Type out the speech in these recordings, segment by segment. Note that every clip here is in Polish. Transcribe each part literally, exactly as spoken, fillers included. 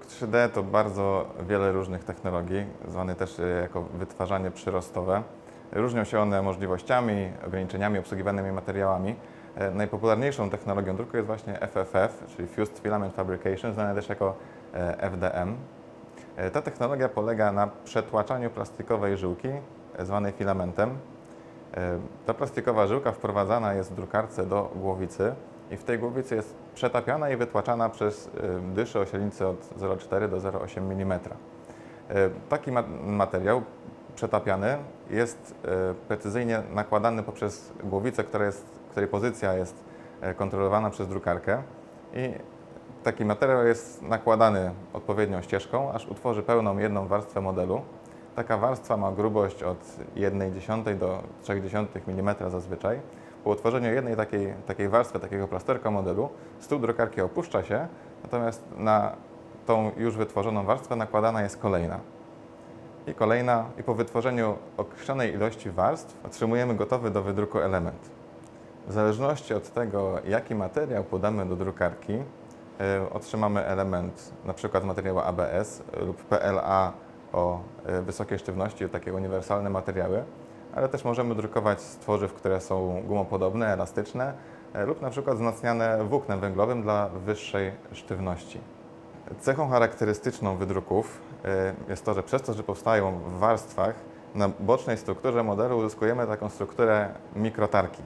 Druk trzy D to bardzo wiele różnych technologii, zwany też jako wytwarzanie przyrostowe. Różnią się one możliwościami, ograniczeniami, obsługiwanymi materiałami. Najpopularniejszą technologią druku jest właśnie F F F, czyli Fused Filament Fabrication, znane też jako F D M. Ta technologia polega na przetłaczaniu plastikowej żyłki, zwanej filamentem. Ta plastikowa żyłka wprowadzana jest w drukarce do głowicy i w tej głowicy jest przetapiana i wytłaczana przez dyszę o średnicy od zero przecinek cztery do zero przecinek osiem milimetra. Taki materiał przetapiany jest precyzyjnie nakładany poprzez głowicę, która jest, której pozycja jest kontrolowana przez drukarkę i taki materiał jest nakładany odpowiednią ścieżką, aż utworzy pełną jedną warstwę modelu. Taka warstwa ma grubość od jednej dziesiątej do trzech dziesiątych milimetra zazwyczaj. Po utworzeniu jednej takiej, takiej warstwy, takiego plasterka modelu, stół drukarki opuszcza się, natomiast na tą już wytworzoną warstwę nakładana jest kolejna. I kolejna, i po wytworzeniu określonej ilości warstw otrzymujemy gotowy do wydruku element. W zależności od tego, jaki materiał podamy do drukarki, yy, otrzymamy element np. z materiału A B S lub P L A o wysokiej sztywności, takie uniwersalne materiały, ale też możemy drukować z tworzyw, które są gumopodobne, elastyczne lub na przykład wzmacniane włóknem węglowym dla wyższej sztywności. Cechą charakterystyczną wydruków jest to, że przez to, że powstają w warstwach, na bocznej strukturze modelu uzyskujemy taką strukturę mikrotarki.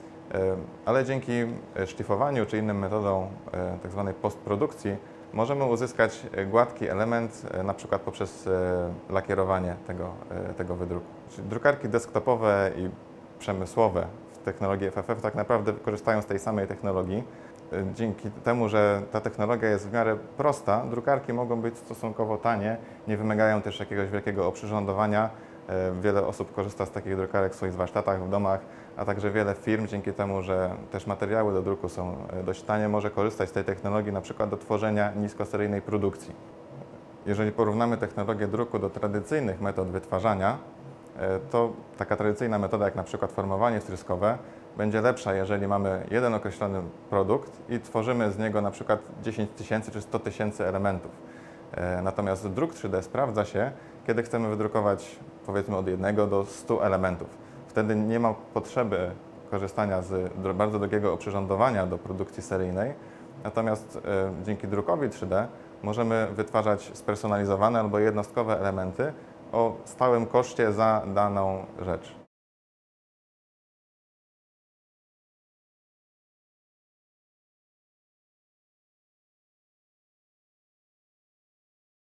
Ale dzięki szlifowaniu czy innym metodom tzw. postprodukcji możemy uzyskać gładki element, na przykład poprzez lakierowanie tego, tego wydruku. Czyli drukarki desktopowe i przemysłowe w technologii F F F tak naprawdę korzystają z tej samej technologii. Dzięki temu, że ta technologia jest w miarę prosta, drukarki mogą być stosunkowo tanie, nie wymagają też jakiegoś wielkiego oprzyrządowania. Wiele osób korzysta z takich drukarek w swoich warsztatach, w domach, a także wiele firm, dzięki temu, że też materiały do druku są dość tanie, może korzystać z tej technologii na przykład do tworzenia niskoseryjnej produkcji. Jeżeli porównamy technologię druku do tradycyjnych metod wytwarzania, to taka tradycyjna metoda jak na przykład formowanie wtryskowe będzie lepsza, jeżeli mamy jeden określony produkt i tworzymy z niego na przykład dziesięć tysięcy czy sto tysięcy elementów. Natomiast druk trzy D sprawdza się, kiedy chcemy wydrukować powiedzmy od jednego do stu elementów. Wtedy nie ma potrzeby korzystania z bardzo drogiego oprzyrządowania do produkcji seryjnej, natomiast e, dzięki drukowi trzy D możemy wytwarzać spersonalizowane albo jednostkowe elementy o stałym koszcie za daną rzecz.